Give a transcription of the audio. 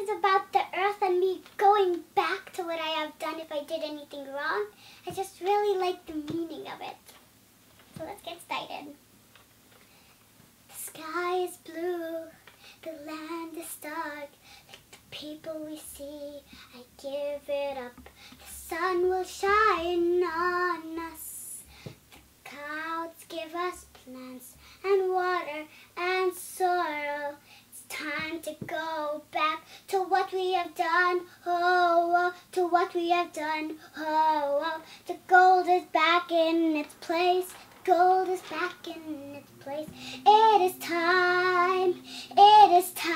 is about the earth and me going back to what I have done if I did anything wrong. I just really like the meaning of it. So let's get started. The sky is blue, the land is dark. Like the people we see, I give it up. The sun will shine on us. The clouds give us plants and water and soil. It's time to go back to what we have done. Oh, oh, to what we have done. Oh, oh, the gold is back in its place. Gold is back in its place. It is time